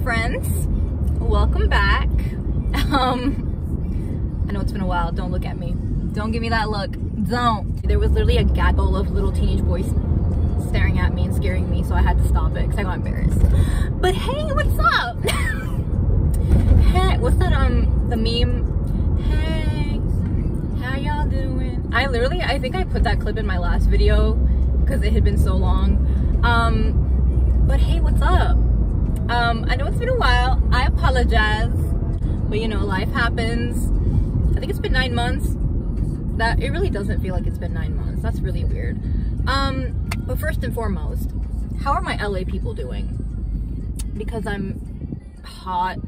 friends, welcome back. I know it's been a while. Don't look at me. Don't give me that look. Don't. There was literally a gaggle of little teenage boys staring at me and scaring me, so I had to stop it because I got embarrassed. But hey, what's up? Hey, what's that the meme? Hey, how y'all doing? I think I put that clip in my last video because it had been so long. But hey, what's up? I know it's been a while. I apologize, but you know, life happens. I think it's been 9 months. That it really doesn't feel like it's been 9 months. That's really weird. But first and foremost, how are my LA people doing? Because I'm hot.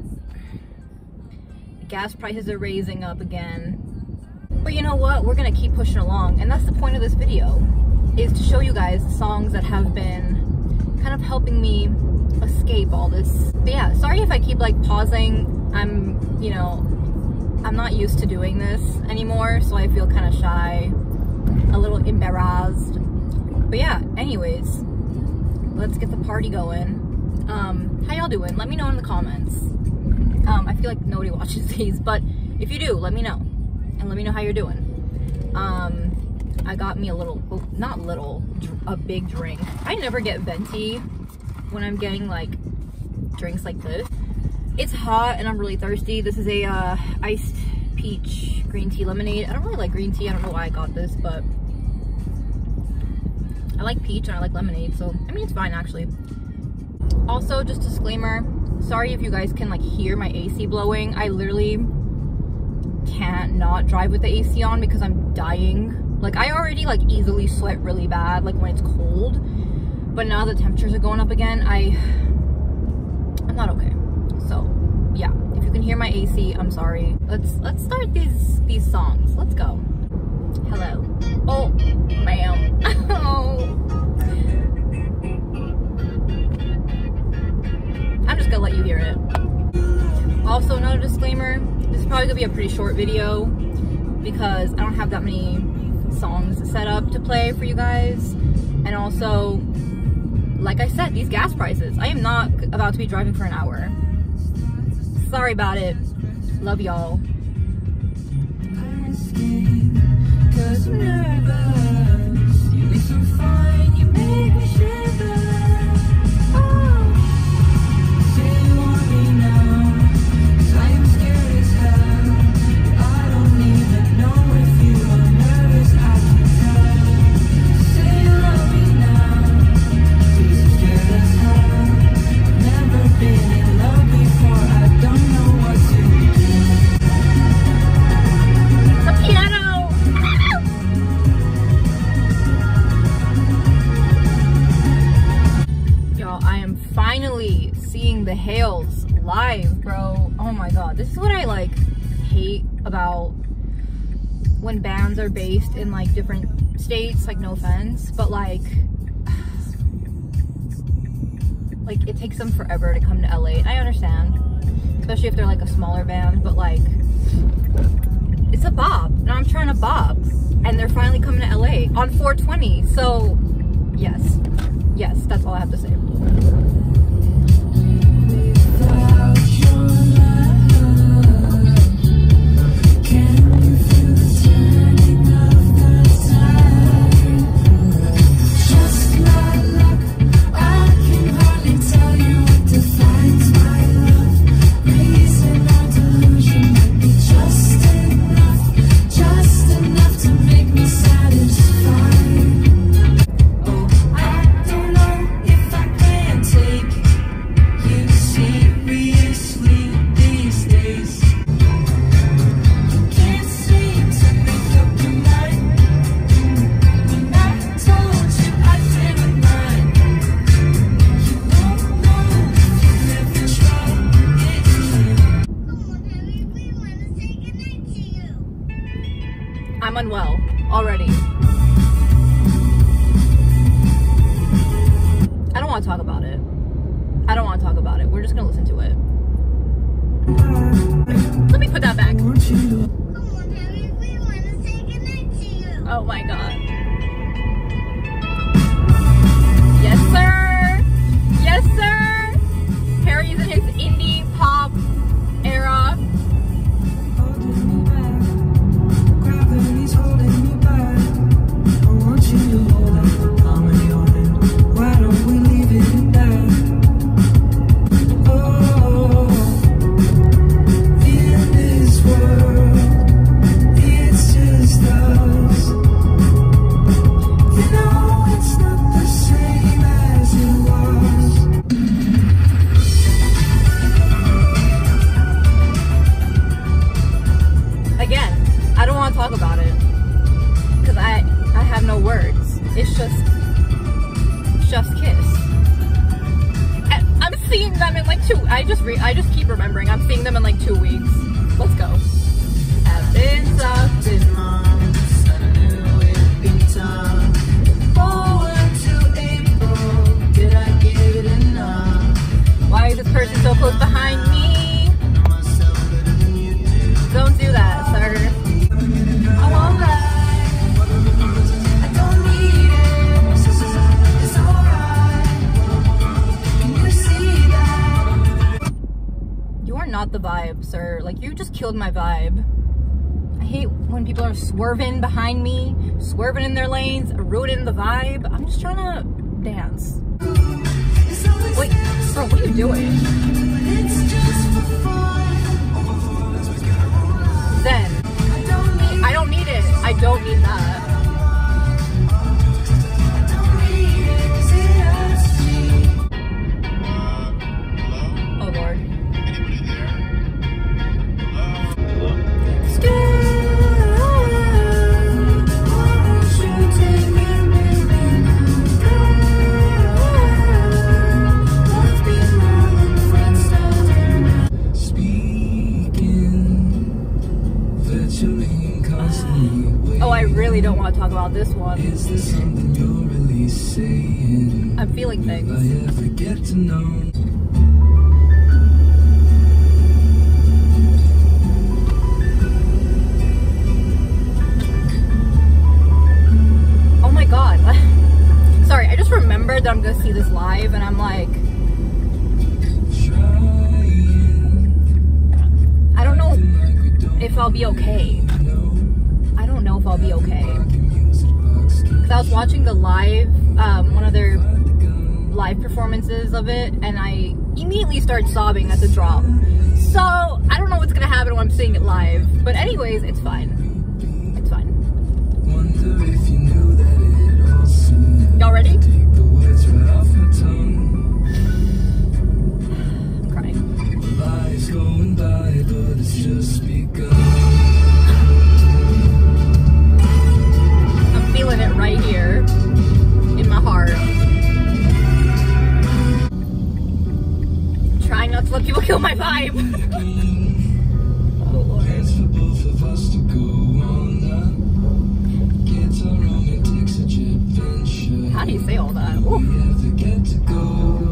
Gas prices are raising up again. But you know what? We're gonna keep pushing along, and that's the point of this video, is to show you guys the songs that have been kind of helping me escape all this. But yeah, sorry if I keep like pausing. I'm not used to doing this anymore, so I feel kind of shy, a little embarrassed. But yeah, anyways, let's get the party going. How y'all doing? Let me know in the comments. I feel like nobody watches these, but if you do, let me know, and let me know how you're doing. I got me a big drink. I never get venti when I'm getting like drinks like this. It's hot and I'm really thirsty. This is a iced peach green tea lemonade. I don't really like green tea. I don't know why I got this, but I like peach and I like lemonade, so I mean it's fine actually. Also, just disclaimer, sorry if you guys can like hear my AC blowing. I literally can't not drive with the AC on because I'm dying. Like, I already like easily sweat really bad like when it's cold, but now the temperatures are going up again. I'm not okay. So yeah, if you can hear my AC, I'm sorry. Let's start these songs. Let's go. Hello. Oh, ma'am. Oh. I'm just gonna let you hear it. Also, another disclaimer, this is probably gonna be a pretty short video because I don't have that many songs set up to play for you guys. And also, like I said, these gas prices. I am not about to be driving for an hour. Sorry about it. Love y'all. Finally seeing the Hails live, bro. Oh my god, this is what I like hate about when bands are based in like different states. Like, no offense, but like it takes them forever to come to LA. I understand, especially if they're like a smaller band, but like it's a bop and I'm trying to bop, and they're finally coming to LA on 420. So yes, that's all I have to say. I'm unwell already. I don't want to talk about it. We're just gonna listen to it. Let me put that back. Oh my god. Yes, sir. Yes, sir. Harry's in his Indian them in like I just keep remembering. I'm seeing them in like 2 weeks. Let's go. Have been sucked in months, I knew it'd be tough. Forward to April, did I give it enough? Why is this person so close behind me? Don't do that, sir. I won't lie. I don't need it. It's alright. Can you see that? You are not the vibe, sir. Like, you just killed my vibe. I hate when people are swerving behind me, swerving in their lanes, ruining the vibe. I'm just trying to dance. Wait, bro, what are you doing? Zen. I don't need it. I don't need that. Oh Lord. Anybody there? Hello? Oh, I really don't want to talk about this one. Is there something you're really saying? I'm feeling things. Will I ever get to know? Oh my god. Sorry, I just remembered that I'm gonna see this live and I'm like, I don't know if I'll be okay. I don't know if I'll be okay. Because I was watching the live, one of their live performances of it, and I immediately started sobbing at the drop. So, I don't know what's gonna happen when I'm seeing it live. But anyways, it's fine. It's fine. Y'all ready? I'm crying. Life's going by, but it's just begun. Feeling it right here in my heart. Trying not to let people kill my vibe. Oh Lord. For both of us to go on that. Get our romantic such adventure. How do you say all that? Ooh. We ever get to go.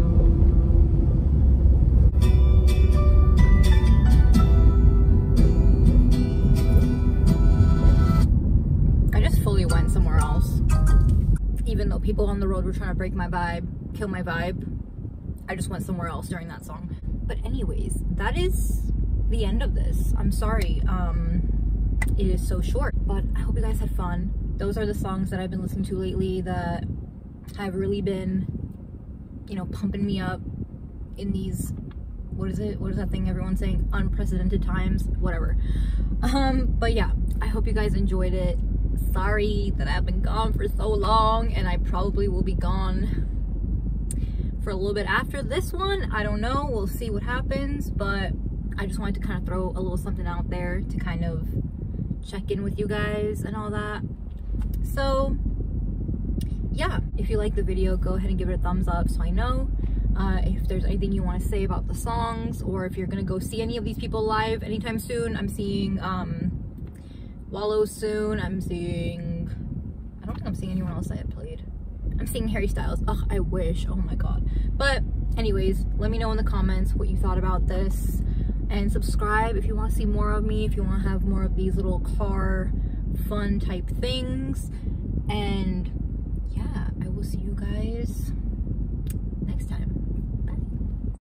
Went somewhere else. Even though people on the road were trying to break my vibe, kill my vibe, I just went somewhere else during that song. But anyways, that is the end of this. I'm sorry, it is so short, but I hope you guys had fun. Those are the songs that I've been listening to lately that have really been, you know, pumping me up in these, what is that thing everyone's saying, unprecedented times, whatever. But yeah, I hope you guys enjoyed it. Sorry that I've been gone for so long, and I probably will be gone for a little bit after this one. I don't know, we'll see what happens, but I just wanted to kind of throw a little something out there to kind of check in with you guys and all that. So yeah, if you like the video, go ahead and give it a thumbs up so I know if there's anything you want to say about the songs, or if you're gonna go see any of these people live anytime soon. I'm seeing Wallows soon. I don't think I'm seeing anyone else that I played. I'm seeing Harry Styles. Ugh, I wish. Oh my god. But anyways, let me know in the comments what you thought about this, and subscribe if you want to see more of me, if you want to have more of these little car fun type things. And yeah, I will see you guys